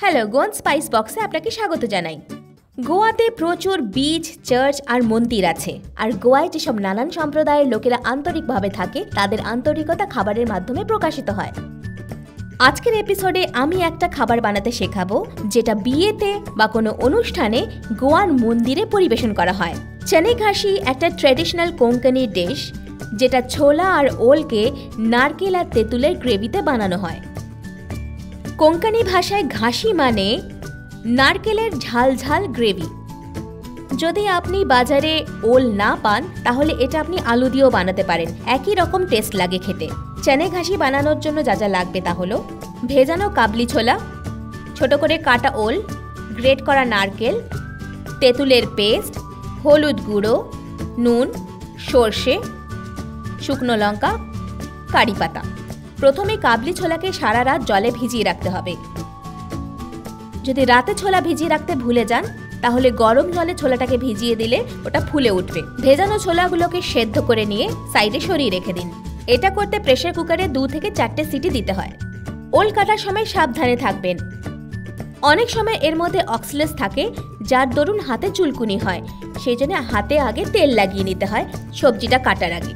Hello, Goan spice বক্সে আপনাকে স্বাগত জানাই। গোয়াতে প্রচুর বিচ, চার্চ আর মন্দির আছে। আর গোয়ায় যেসব নানান সম্প্রদায়ের লোকেরা আন্তরিকভাবে থাকে, তাদের আন্তরিকতা খাবারের মাধ্যমে প্রকাশিত হয়। আজকের এপিসোডে আমি একটা খাবার বানাতে শেখাবো, যেটা বিয়েতে বা কোনো অনুষ্ঠানে গোয়ান মন্দিরে পরিবেশন করা হয়। চেনে ঘাসি একটা ট্র্যাডিশনাল কোঙ্কনি ডিশ, যেটা ছোলা আর ওলকে নারকেল আর তেঁতুলের গ্রেভিতে বানানো হয়। কোঙ্কনি ভাষায় ঘাসি মানে নারকেলের ঝাল ঝাল গ্রেভি। যদি আপনি বাজারে ওল না পান, তাহলে এটা আপনি আলু দিয়েও বানাতে পারেন, একই রকম টেস্ট লাগে খেতে। চেনে ঘাসি বানানোর জন্য যা যা লাগবে তা হলো ভেজানো কাবলি ছোলা, ছোট করে কাটা ওল, গ্রেট করা নারকেল, তেঁতুলের পেস্ট, হলুদ গুঁড়ো, নুন, সর্ষে, শুকনো লঙ্কা, কারি পাতা। প্রথমে কাবলি ছোলাকে সারা রাত জলে ভিজিয়ে রাখতে হবে। যদি রাতে ছোলা ভিজিয়ে রাখতে ভুলে যান, তাহলে গরম জলে ছোলাটাকে ভিজিয়ে দিলে ওটা ফুলে উঠবে। ভেজানো ছোলাগুলোকে সেদ্ধ করে নিয়ে সাইডে সরিয়ে রেখে দিন। এটা করতে প্রেসার কুকারে 2 থেকে 4টে সিটি দিতে হয়। ওল কাটার সময় সাবধানে থাকবেন। অনেক সময় এর মধ্যে অক্সলেস থাকে, যার দরুন হাতে চুলকুনি হয়। সেই জন্য হাতে আগে তেল লাগিয়ে নিতে হয় সবজিটা কাটার আগে।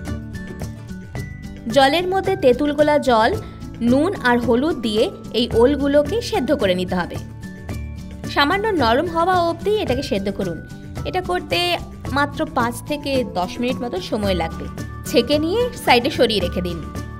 জলের মধ্যে তেঁতুল গোলা জল, নুন আর হলুদ দিয়ে এই ওলগুলোকে সেদ্ধ করে নিতে হবে। সামান্য নরম হওয়া অবধি এটাকে সেদ্ধ করুন। এটা করতে মাত্র 5 থেকে 10 মিনিট মতো সময় লাগবে। ছেঁকে নিয়ে সাইডে সরিয়ে রেখে দিন।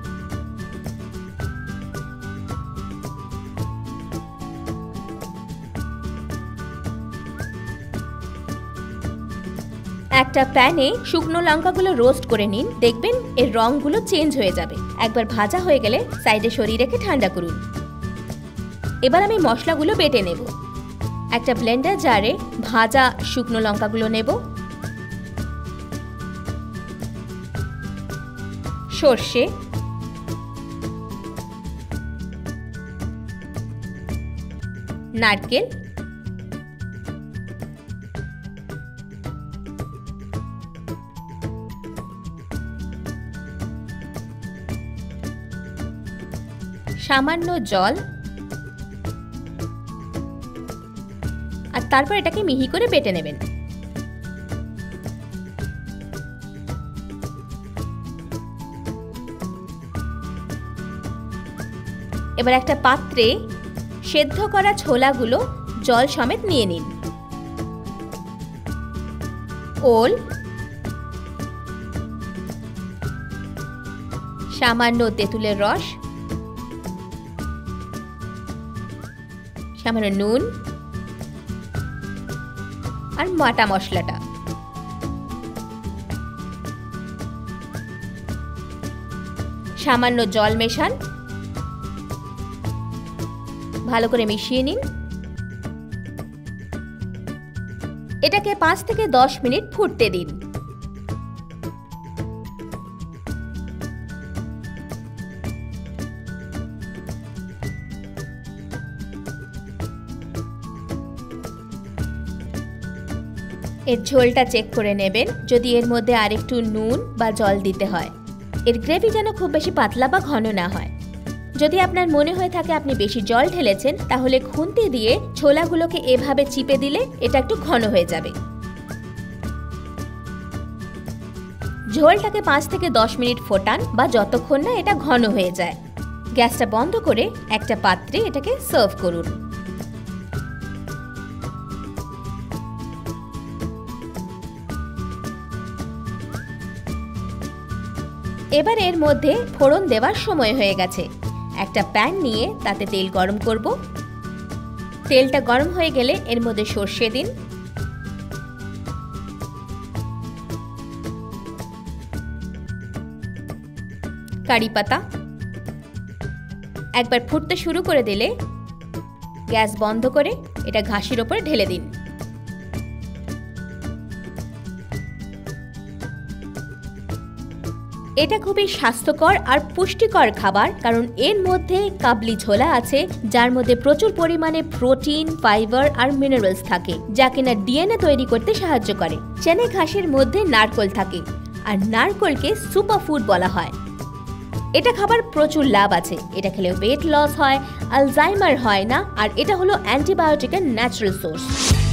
একটা প্যানে শুকনো লঙ্কাগুলো রোস্ট করে নিন, দেখবেন এর রঙগুলো চেঞ্জ হয়ে যাবে। একবার ভাজা হয়ে গেলে সাইডে সরিয়ে রেখে ঠান্ডা করুন। এবার আমি মশলাগুলো বেটে নেব। একটা ব্লেন্ডার জারে ভাজা শুকনো লঙ্কাগুলো নেব, সর্ষে, নারকেল, সামান্য জল, আর তারপর এটাকে মিহি করে বেটে নেবেন। এবার একটা পাত্রে সেদ্ধ করা ছোলাগুলো জল সমেত নিয়ে নিন। ওল, সামান্য তেঁতুলের রস, সামান্য নুন আর বাটা মশলাটা, সামান্য জল মেশান, ভালো করে মিশিয়ে নিন। এটাকে 5 থেকে 10 মিনিট ফুটতে দিন। এর ঝোলটা চেক করে নেবেন, যদি এর মধ্যে আরেকটু নুন বা জল দিতে হয়। এর গ্রেভি যেন খুব বেশি পাতলা বা ঘন না হয়। যদি আপনার মনে হয়ে থাকে আপনি বেশি জল ঢেলেছেন, তাহলে খুন্তি দিয়ে ছোলাগুলোকে এভাবে চিপে দিলে এটা একটু ঘন হয়ে যাবে। ঝোলটাকে 5 থেকে 10 মিনিট ফোটান, বা যতক্ষণ না এটা ঘন হয়ে যায়। গ্যাসটা বন্ধ করে একটা পাত্রে এটাকে সার্ভ করুন। এবার এর মধ্যে ফোড়ন দেওয়ার সময় হয়ে গেছে। একটা প্যান নিয়ে তাতে তেল গরম করব। তেলটা গরম হয়ে গেলে এর মধ্যে সর্ষে দিন, কারি পাতা। একবার ফুটতে শুরু করে দিলে গ্যাস বন্ধ করে এটা ঘাসির ওপরে ঢেলে দিন। এটা খুবই স্বাস্থ্যকর আর পুষ্টিকর খাবার, কারণ এর মধ্যে কাবলি ছোলা আছে, যার মধ্যে প্রচুর পরিমাণে প্রোটিন, ফাইবার আর মিনারেলস থাকে, যা কিনা ডিএনএ তৈরি করতে সাহায্য করে। চেনে ঘাসের মধ্যে নারকেল থাকে, আর নারকেলকে সুপারফুড বলা হয়। এটা খাবার প্রচুর লাভ আছে। এটা খেলে ওয়েট লস হয়, আলজাইমার হয় না, আর এটা হলো অ্যান্টিবায়োটিকের ন্যাচারাল সোর্স।